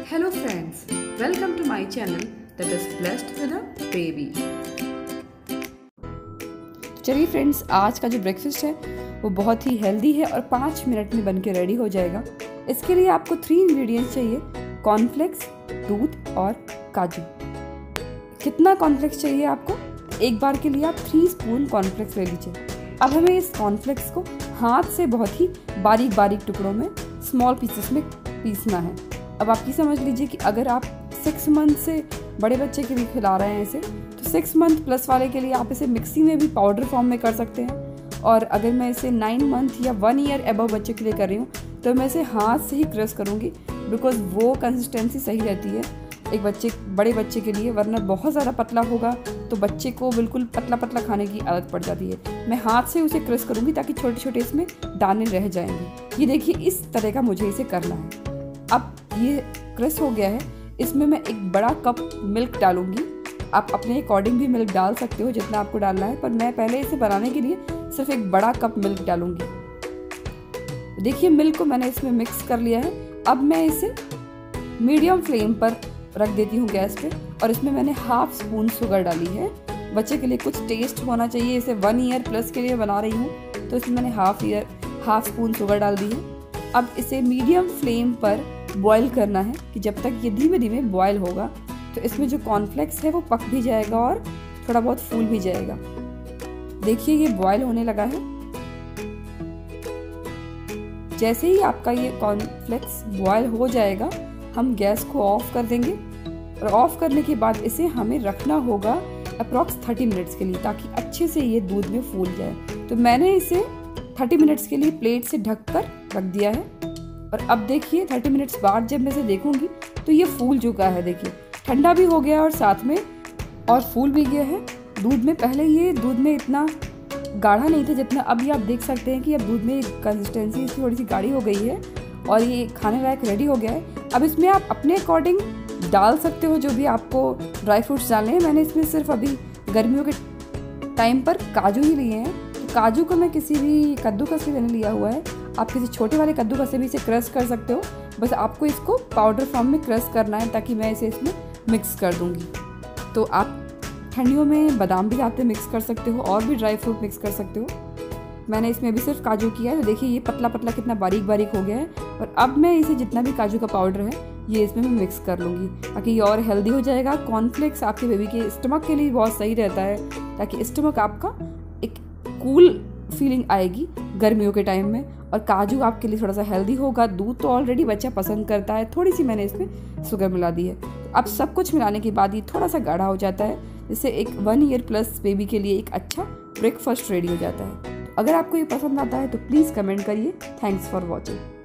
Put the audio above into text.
Hello friends, welcome to my channel that is blessed with a baby. चलिए friends, आज का जो breakfast है वो बहुत ही हेल्दी है और 5 मिनट में बनके रेडी हो जाएगा। इसके लिए आपको 3 इंग्रेडिएंट्स चाहिए, कॉर्नफ्लेक्स, दूध और काजू। कितना कॉर्नफ्लेक्स चाहिए आपको? एक बार के लिए आप 3 स्पून कॉर्नफ्लेक्स ले लीजिए। अब हमें इस कॉर्नफ्लेक्स को हाथ से बहुत ही बारीक बारीक टुकड़ों में स्मॉल पीसेस में पीसना है। अब आप ये समझ लीजिए कि अगर आप 6 मंथ से बड़े बच्चे के लिए खिला रहे हैं इसे, तो 6 मंथ प्लस वाले के लिए आप इसे मिक्सी में भी पाउडर फॉर्म में कर सकते हैं। और अगर मैं इसे 9 मंथ या 1 ईयर अबव बच्चे के लिए कर रही हूँ तो मैं इसे हाथ से ही क्रश करूँगी, बिकॉज वो कंसिस्टेंसी सही रहती है एक बड़े बच्चे के लिए। वरना बहुत ज़्यादा पतला होगा तो बच्चे को बिल्कुल पतला पतला खाने की आदत पड़ जाती है। मैं हाथ से उसे क्रश करूँगी ताकि छोटे छोटे इसमें दाने रह जाएंगे। ये देखिए, इस तरह का मुझे इसे करना है। अब ये क्रश हो गया है, इसमें मैं एक बड़ा कप मिल्क डालूंगी। आप अपने अकॉर्डिंग भी मिल्क डाल सकते हो जितना आपको डालना है, पर मैं पहले इसे बनाने के लिए सिर्फ एक बड़ा कप मिल्क डालूंगी। देखिए, मिल्क को मैंने इसमें मिक्स कर लिया है। अब मैं इसे मीडियम फ्लेम पर रख देती हूँ गैस पे, और इसमें मैंने हाफ स्पून शुगर डाली है। बच्चे के लिए कुछ टेस्ट होना चाहिए, इसे 1 ईयर प्लस के लिए बना रही हूँ तो इसमें मैंने हाफ स्पून शुगर डाल दी है। अब इसे मीडियम फ्लेम पर बॉईल करना है कि जब तक ये धीमे धीमे बॉईल होगा तो इसमें जो कॉर्नफ्लेक्स है वो पक भी जाएगा और थोड़ा बहुत फूल भी जाएगा। देखिए, ये बॉईल होने लगा है। जैसे ही आपका ये कॉर्नफ्लेक्स बॉईल हो जाएगा, हम गैस को ऑफ कर देंगे। और ऑफ करने के बाद इसे हमें रखना होगा अप्रॉक्स 30 मिनट्स के लिए, ताकि अच्छे से ये दूध में फूल जाए। तो मैंने इसे 30 मिनट्स के लिए प्लेट से ढककर रख दिया है। और अब देखिए, 30 मिनट्स बाद जब मैं इसे देखूंगी तो ये फूल चुका है। देखिए, ठंडा भी हो गया और साथ में और फूल भी गया है दूध में। पहले ये दूध में इतना गाढ़ा नहीं था जितना अब ये आप देख सकते हैं कि अब दूध में कंसिस्टेंसी इसकी थोड़ी सी गाढ़ी हो गई है और ये खाने लायक रेडी हो गया है। अब इसमें आप अपने अकॉर्डिंग डाल सकते हो जो भी आपको ड्राई फ्रूट्स डालने हैं। मैंने इसमें सिर्फ अभी गर्मियों के टाइम पर काजू ही लिए हैं, तो काजू को मैं किसी भी कद्दूकस से मैंने लिया हुआ है। आप किसी छोटे वाले कद्दूकस से भी इसे क्रश कर सकते हो। बस आपको इसको पाउडर फॉर्म में क्रश करना है, ताकि मैं इसे इसमें मिक्स कर दूंगी। तो आप ठंडियों में बादाम भी साथ में मिक्स कर सकते हो और भी ड्राई फ्रूट मिक्स कर सकते हो। मैंने इसमें अभी सिर्फ काजू किया है। तो देखिए, ये पतला पतला कितना बारीक बारीक हो गया है। और अब मैं इसे जितना भी काजू का पाउडर है ये इसमें मैं मिक्स कर लूँगी, ताकि ये और हेल्दी हो जाएगा। कॉर्नफ्लेक्स आपके बेबी के स्टमक के लिए बहुत सही रहता है, ताकि स्टमक आपका एक कूल फीलिंग आएगी गर्मियों के टाइम में। और काजू आपके लिए थोड़ा सा हेल्दी होगा। दूध तो ऑलरेडी बच्चा पसंद करता है, थोड़ी सी मैंने इसमें शुगर मिला दी है। तो अब सब कुछ मिलाने के बाद ये थोड़ा सा गाढ़ा हो जाता है, जिससे एक 1 ईयर प्लस बेबी के लिए एक अच्छा ब्रेकफास्ट रेडी हो जाता है। अगर आपको ये पसंद आता है तो प्लीज़ कमेंट करिए। Thanks for watching.